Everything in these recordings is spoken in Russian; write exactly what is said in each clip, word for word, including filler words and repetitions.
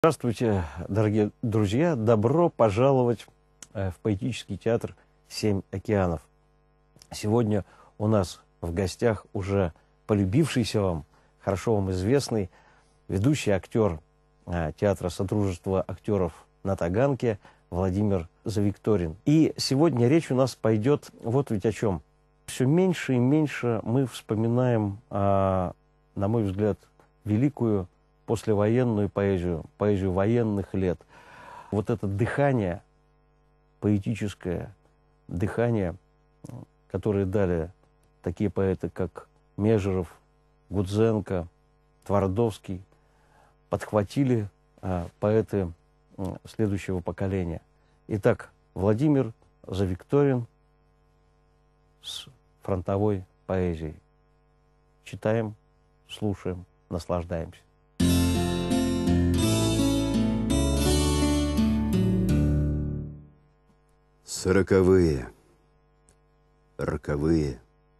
Здравствуйте, дорогие друзья! Добро пожаловать в поэтический театр «Семь океанов». Сегодня у нас в гостях уже полюбившийся вам, хорошо вам известный ведущий актер театра Содружества актеров на Таганке Владимир Завикторин. И сегодня речь у нас пойдет вот ведь о чем. Все меньше и меньше мы вспоминаем, на мой взгляд, великую послевоенную поэзию, поэзию военных лет. Вот это дыхание, поэтическое дыхание, которое дали такие поэты, как Межеров, Гудзенко, Твардовский, подхватили а, поэты а, следующего поколения. Итак, Владимир Завикторин с фронтовой поэзией. Читаем, слушаем, наслаждаемся. Сороковые, роковые,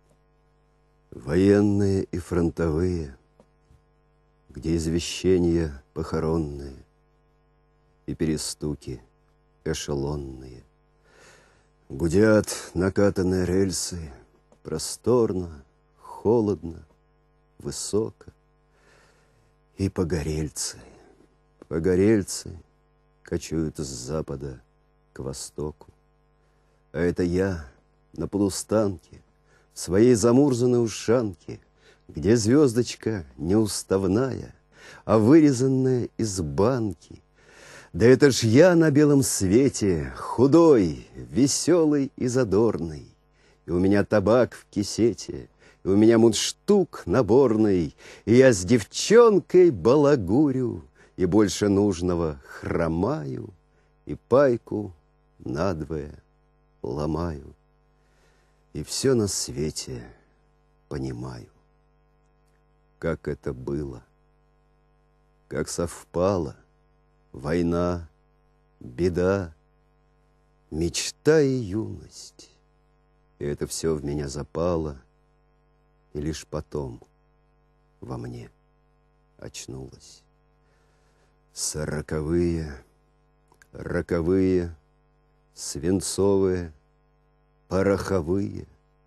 военные и фронтовые, где извещения похоронные и перестуки эшелонные. Гудят накатанные рельсы, просторно, холодно, высоко. И погорельцы, погорельцы кочуют с запада к востоку. А это я на полустанке, в своей замурзанной ушанке, где звездочка неуставная, а вырезанная из банки. Да это ж я на белом свете, худой, веселый и задорный. И у меня табак в кисете, и у меня мундштук наборный, и я с девчонкой балагурю, и больше нужного хромаю, и пайку надвое ломаю, и все на свете понимаю, как это было, как совпало война, беда, мечта и юность. И это все в меня запало, и лишь потом во мне очнулось. Сороковые, роковые, свинцовые, пороховые.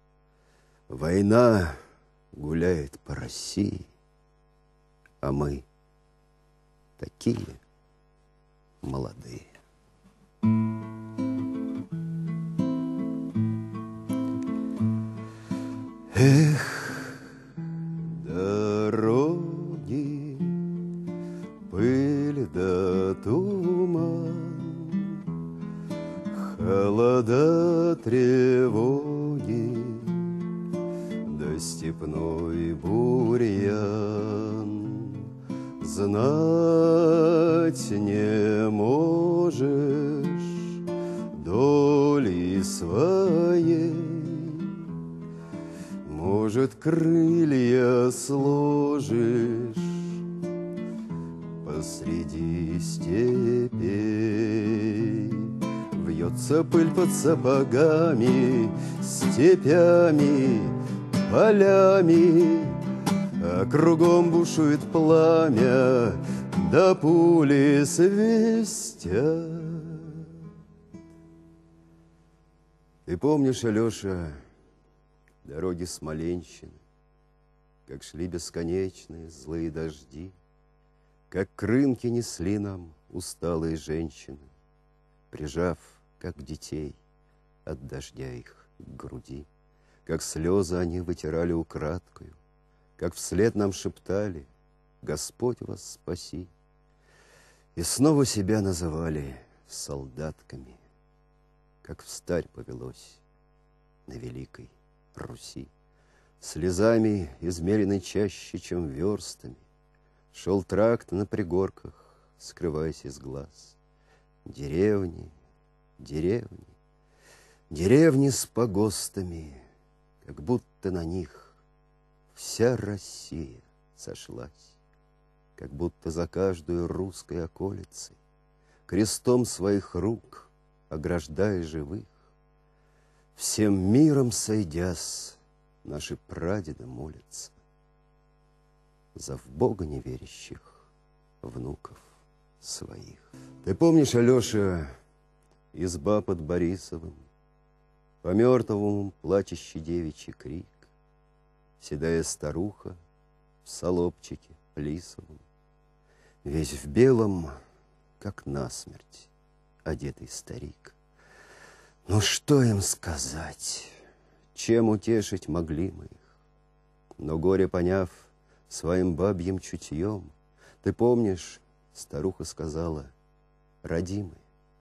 Война гуляет по России, а мы такие молодые. Эх, дороги, пыль да туман, холода, тревоги, да степной бурьян. Знать не можешь доли своей, может, крылья сложишь посреди степей. Вьется пыль под сапогами, степями, полями, а кругом бушует пламя, да пули свистят. Ты помнишь, Алеша, дороги Смоленщины, как шли бесконечные злые дожди, как крынки несли нам усталые женщины, прижав, как детей, от дождя их к груди, как слезы они вытирали украдкою, как вслед нам шептали: «Господь вас спаси!» И снова себя называли солдатками, как встарь повелось на великой Руси. Слезами, измеренной чаще, чем верстами, шел тракт на пригорках, скрываясь из глаз. Деревни, деревни, деревни с погостами, как будто на них вся Россия сошлась, как будто за каждую русской околицей, крестом своих рук ограждая живых, всем миром сойдясь, наши прадеды молятся за в Бога неверящих внуков своих. Ты помнишь, Алеша, изба под Борисовым, по мертвому плачущий девичий крик, седая старуха в салопчике плисовом, весь в белом, как насмерть, одетый старик. Ну что им сказать, чем утешить могли мы их? Но горе поняв своим бабьим чутьем, ты помнишь, старуха сказала: родимые,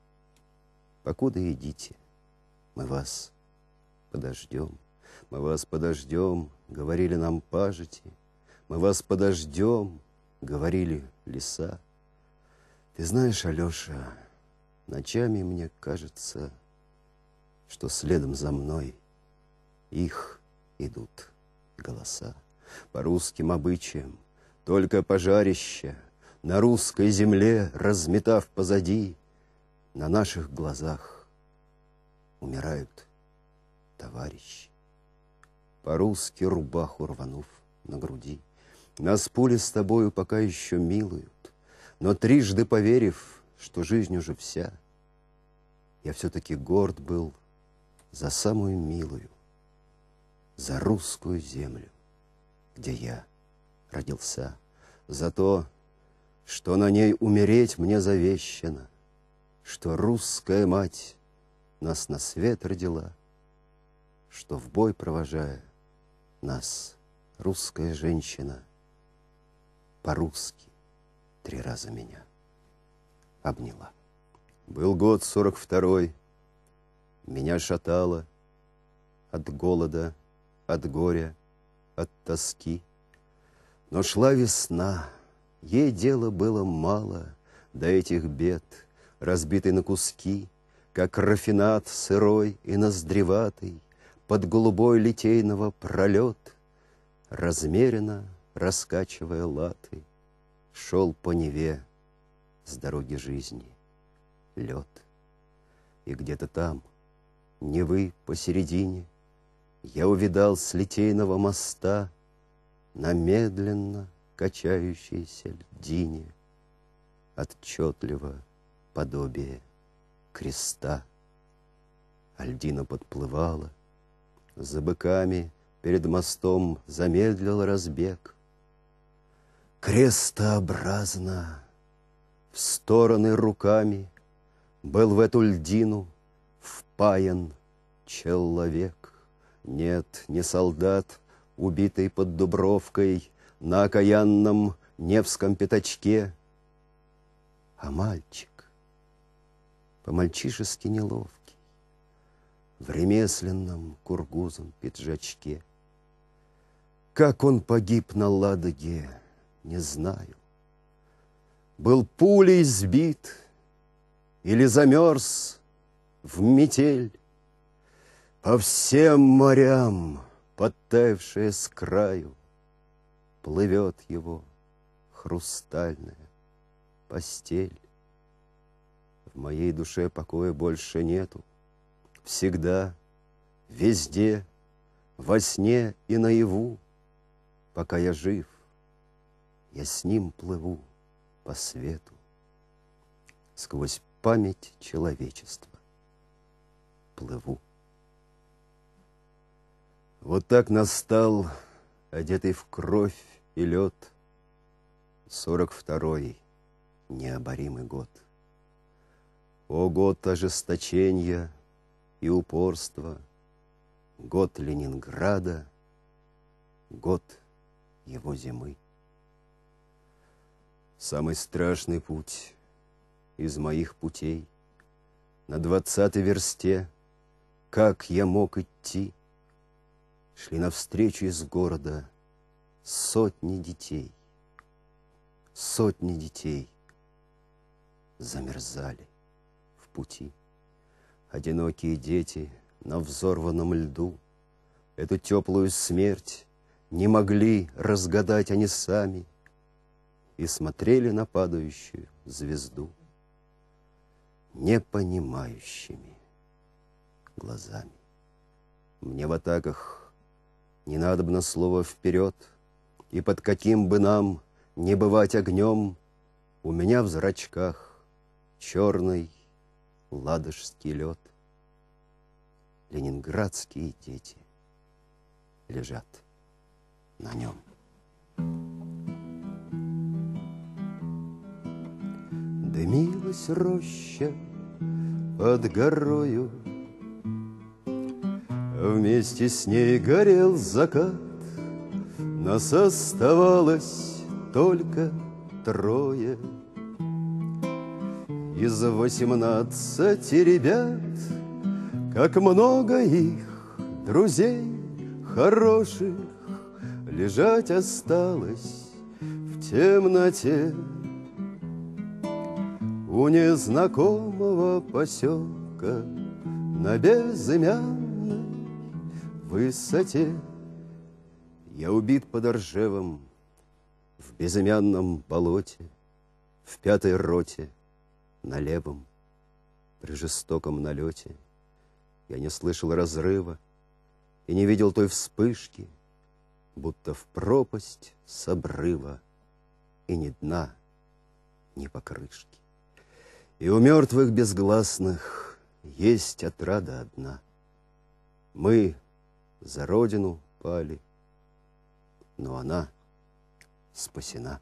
покуда идите, мы вас подождем. Мы вас подождем, говорили нам пажити, мы вас подождем, говорили леса. Ты знаешь, Алеша, ночами мне кажется, что следом за мной их идут голоса. По русским обычаям только пожарище на русской земле, разметав позади, на наших глазах умирают товарищи. По-русски рубаху рванув на груди, нас пули с тобою пока еще милуют, но трижды поверив, что жизнь уже вся, я все-таки горд был за самую милую, за русскую землю, где я родился, за то, что на ней умереть мне завещано, что русская мать нас на свет родила, что в бой провожая нас русская женщина по-русски три раза меня обняла. Был год сорок второй, меня шатало от голода, от горя, от тоски. Но шла весна, ей дела было мало до этих бед, разбитый на куски, как рафинат сырой и ноздреватый, под голубой литейного пролет, размеренно раскачивая латы, шел по Неве с дороги жизни лед. И где-то там, Невы посередине, я увидал с литейного моста на медленно качающейся льдине отчетливо подобие креста. А льдина подплывала, за быками перед мостом замедлил разбег. Крестообразно в стороны руками был в эту льдину впаян человек. Нет, не солдат, убитый под Дубровкой на окаянном Невском пятачке, а мальчик, по-мальчишески неловкий, в ремесленном кургузом пиджачке. Как он погиб на Ладоге, не знаю. Был пулей сбит или замерз в метель. По всем морям, подтаявшая с краю, плывет его хрустальная постель. В моей душе покоя больше нету. Всегда, везде, во сне и наяву, пока я жив, я с ним плыву по свету, сквозь память человечества плыву. Вот так настал, одетый в кровь и лед, сорок второй необоримый год. О, год ожесточения и упорства, год Ленинграда, год его зимы. Самый страшный путь из моих путей на двадцатой версте, как я мог идти, шли навстречу из города сотни детей. Сотни детей замерзали в пути. Одинокие дети на взорванном льду эту теплую смерть не могли разгадать они сами и смотрели на падающую звезду непонимающими глазами. Мне в атаках не надобно слово вперед, и под каким бы нам не бывать огнем, У меня в зрачках черный ладожский лед. Ленинградские дети лежат на нем. Дымилась роща под горою, вместе с ней горел закат. Нас оставалось только трое. Из восемнадцати ребят, как много их, друзей хороших, лежать осталось в темноте у незнакомого поселка на безымянной высоте. Я убит под Ржевом в безымянном болоте, в пятой роте, на левом, при жестоком налете. Я не слышал разрыва и не видел той вспышки, будто в пропасть с обрыва, и ни дна, ни покрышки. И у мертвых безгласных есть отрада одна. Мы за родину пали, но она спасена.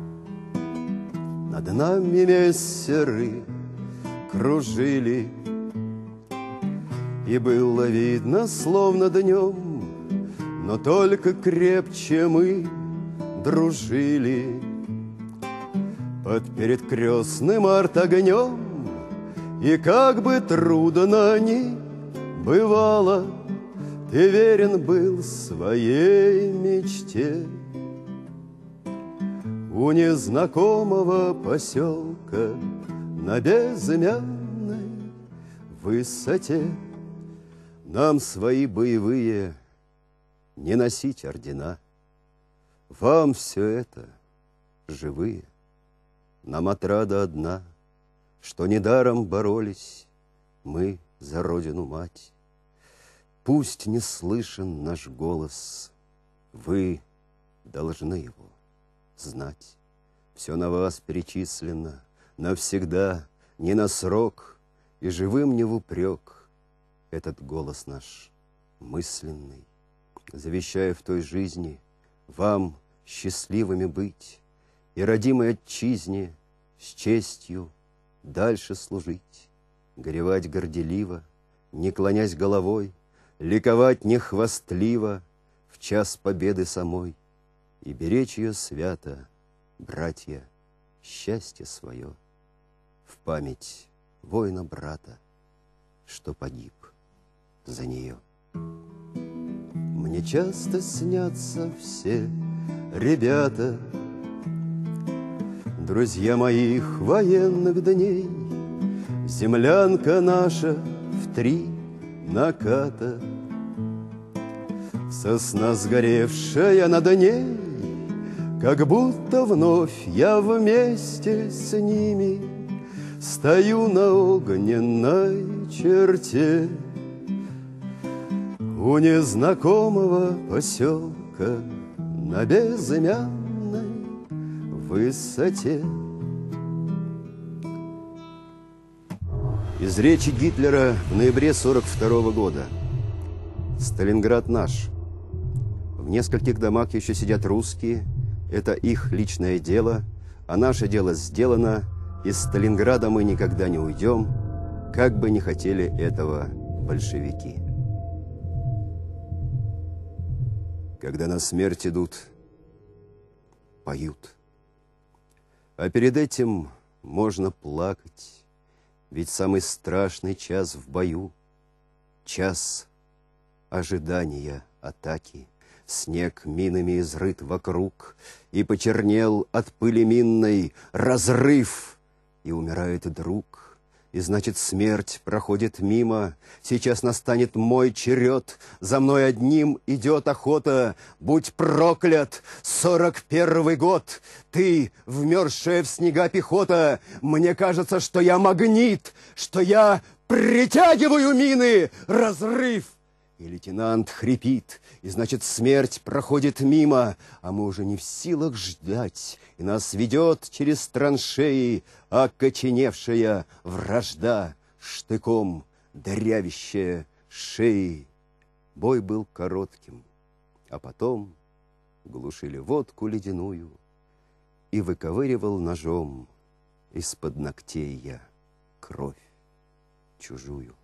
Над нами мессеры кружили, и было видно, словно днем, но только крепче мы дружили. Под передкрестным артогнем, и как бы трудно ни бывало, ты верен был своей мечте. У незнакомого поселка на безымянной высоте нам свои боевые не носить ордена. Вам все это живые, нам отрада одна, что недаром боролись мы за родину-мать. Пусть не слышен наш голос, вы должны его знать. Все на вас перечислено навсегда, не на срок, и живым не в упрек. Этот голос наш мысленный, завещая в той жизни вам счастливыми быть и родимой отчизне с честью дальше служить, горевать горделиво, не клонясь головой, ликовать нехвастливо в час победы самой, и беречь ее свято, братья, счастье свое, в память воина-брата, что погиб за нее. Мне часто снятся все ребята, друзья моих военных дней, землянка наша в три наката, сосна сгоревшая над ней, как будто вновь я вместе с ними стою на огненной черте у незнакомого поселка на безымянной высоте. Из речи Гитлера в ноябре сорок второго года. Сталинград наш. В нескольких домах еще сидят русские. Это их личное дело, а наше дело сделано. Из Сталинграда мы никогда не уйдем, как бы ни хотели этого большевики. Когда на смерть идут, поют. А перед этим можно плакать, ведь самый страшный час в бою — час ожидания атаки. Снег минами изрыт вокруг, и почернел от пыли минной разрыв, и умирает друг, и значит смерть проходит мимо. Сейчас настанет мой черед, за мной одним идет охота. Будь проклят, сорок первый год, ты, вмерзшая в снега пехота. Мне кажется, что я магнит, что я притягиваю мины. Разрыв! И лейтенант хрипит, и значит смерть проходит мимо, а мы уже не в силах ждать, и нас ведет через траншеи окоченевшая вражда, штыком дырявящая шеи. Бой был коротким, а потом глушили водку ледяную, и выковыривал ножом из-под ногтей я кровь чужую.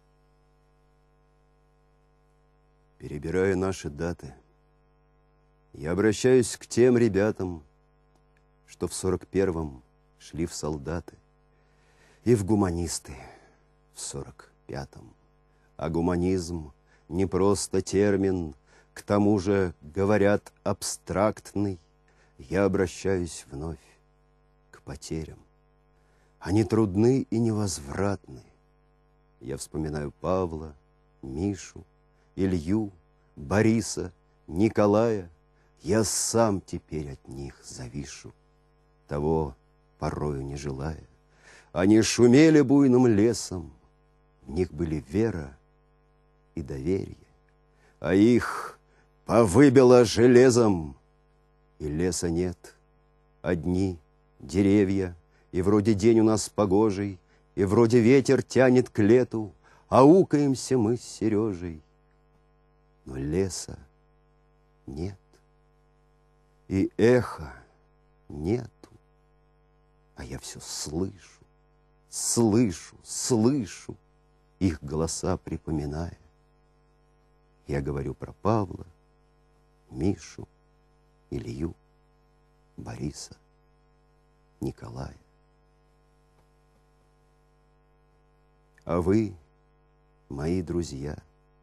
Перебирая наши даты, я обращаюсь к тем ребятам, что в сорок первом шли в солдаты, и в гуманисты в сорок пятом. А гуманизм не просто термин, к тому же, говорят, абстрактный. Я обращаюсь вновь к потерям. Они трудны и невозвратны. Я вспоминаю Павла, Мишу, Илью, Бориса, Николая. Я сам теперь от них завишу, того порою не желая. Они шумели буйным лесом, в них были вера и доверие, а их повыбило железом, и леса нет, одни деревья, и вроде день у нас погожий, и вроде ветер тянет к лету, аукаемся мы с Сережей. Но леса нет, и эха нету, а я все слышу, слышу, слышу их голоса, припоминая. Я говорю про Павла, Мишу, Илью, Бориса, Николая. А вы, мои друзья,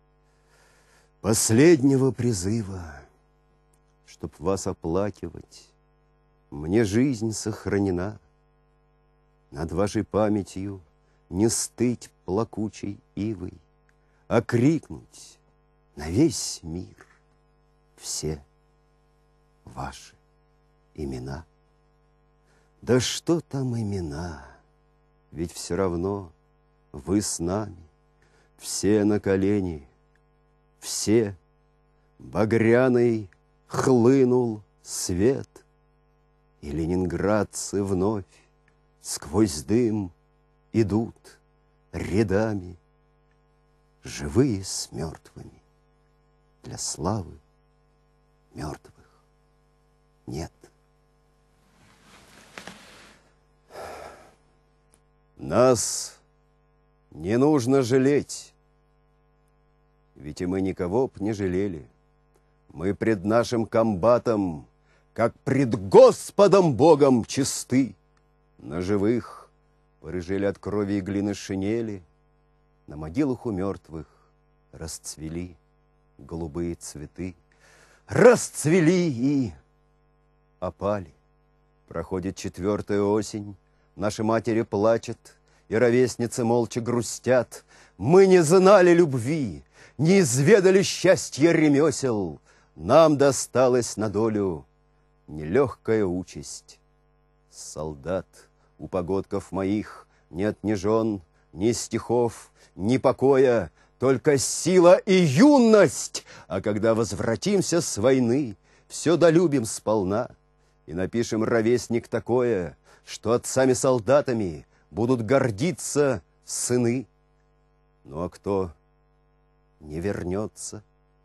последнего призыва, чтоб вас оплакивать, мне жизнь сохранена. Над вашей памятью не стыть плакучей ивой, а крикнуть на весь мир все ваши имена. Да что там имена, ведь все равно вы с нами, все на колени, все. Багряный хлынул свет, и ленинградцы вновь сквозь дым идут рядами, живые с мертвыми. Для славы мертвых нет. Нас не нужно жалеть, ведь и мы никого б не жалели. Мы пред нашим комбатом, как пред Господом Богом, чисты. На живых порыжели от крови и глины шинели, на могилах у мертвых расцвели голубые цветы. Расцвели и опали. Проходит четвертая осень, наши матери плачут, и ровесницы молча грустят. Мы не знали любви, не изведали счастья ремесел. Нам досталась на долю нелегкая участь. Солдат, у погодков моих нет ни жен, ни стихов, ни покоя, только сила и юность. А когда возвратимся с войны, все долюбим сполна и напишем, ровесник, такое, что отцами-солдатами будут гордиться сыны. Ну а кто не вернется,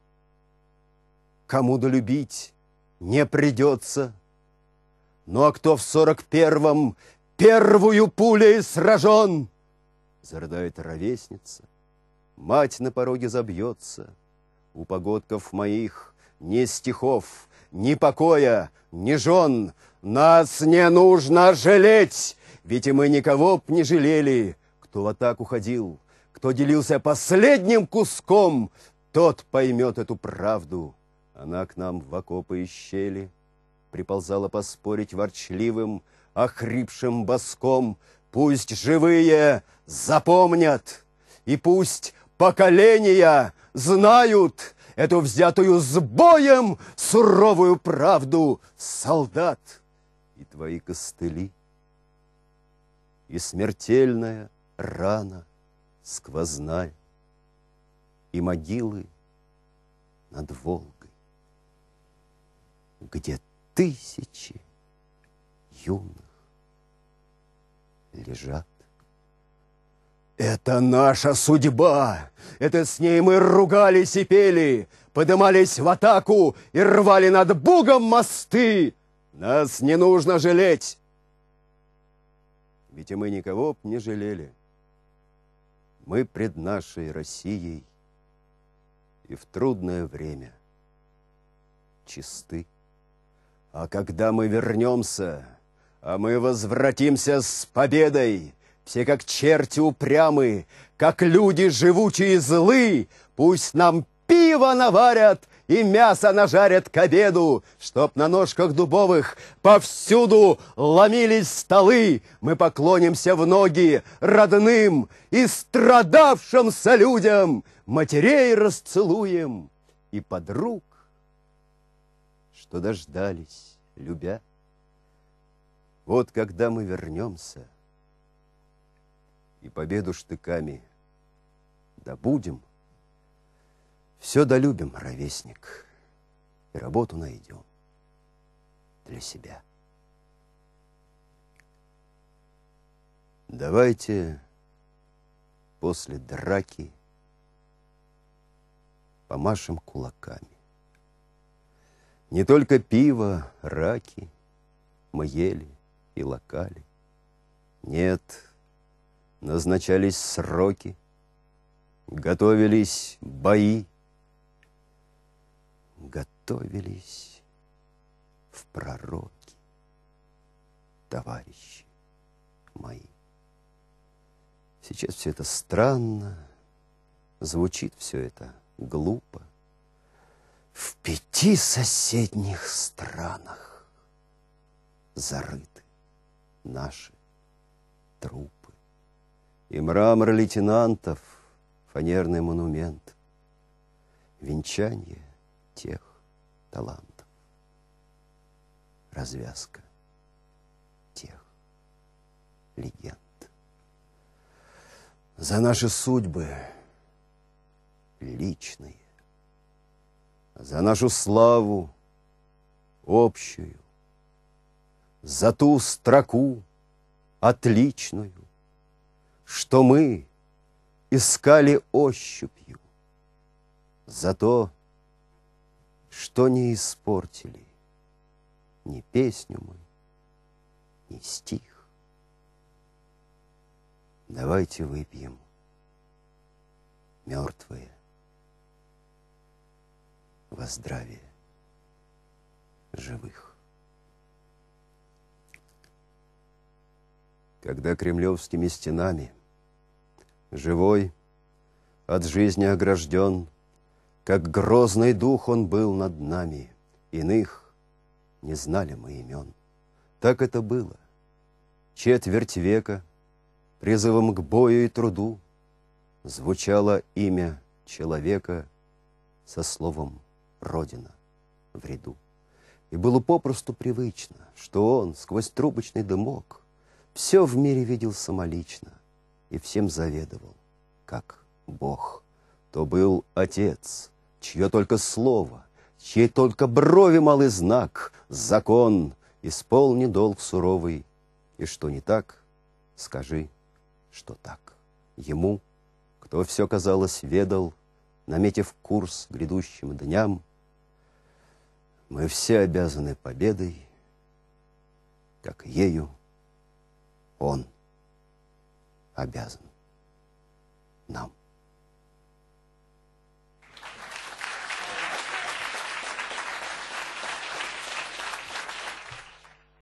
кому долюбить не придется. Ну а кто в сорок первом первую пулей сражен, зарыдает ровесница, мать на пороге забьется. У погодков моих ни стихов, ни покоя, ни жен. Нас не нужно жалеть, ведь и мы никого б не жалели. Кто в атаку ходил, кто делился последним куском, тот поймет эту правду. Она к нам в окопы и щели приползала поспорить ворчливым, охрипшим боском. Пусть живые запомнят, и пусть поколения знают эту взятую с боем суровую правду, солдат. И твои костыли, и смертельная рана сквозная, и могилы над Волгой, где тысячи юных лежат. Это наша судьба, это с ней мы ругались и пели, подымались в атаку и рвали над Бугом мосты. Нас не нужно жалеть, ведь и мы никого б не жалели. Мы пред нашей Россией и в трудное время чисты. А когда мы вернемся, а мы возвратимся с победой, все как черти упрямы, как люди живучие и злы, пусть нам пиво наварят и мясо нажарят к обеду, чтоб на ножках дубовых повсюду ломились столы. Мы поклонимся в ноги родным и страдавшимся людям, матерей расцелуем и подруг, что дождались, любя. Вот когда мы вернемся и победу штыками добудем, все долюбим, ровесник, и работу найдем для себя. Давайте после драки помашем кулаками. Не только пиво, раки мы ели и локали. Нет, назначались сроки, готовились бои, готовились в пророки, товарищи мои. Сейчас все это странно, звучит все это глупо. В пяти соседних странах зарыты наши трупы. И мрамор лейтенантов, фанерный монумент, венчание тех талантов, развязка тех легенд. За наши судьбы личные, за нашу славу общую, за ту строку отличную, что мы искали ощупью, за то, что не испортили ни песню мы, ни стих. Давайте выпьем, мертвые, во здравие живых. Когда кремлевскими стенами живой, от жизни огражден, как грозный дух он был над нами, иных не знали мы имен. Так это было. Четверть века призывом к бою и труду звучало имя человека со словом «Родина» в ряду. И было попросту привычно, что он сквозь трубочный дымок все в мире видел самолично и всем заведовал, как Бог. То был Отец, чье только слово, чьей только брови малый знак, закон, исполни долг суровый, и что не так, скажи, что так. Ему, кто все, казалось, ведал, наметив курс грядущим дням, мы все обязаны победой, как ею он обязан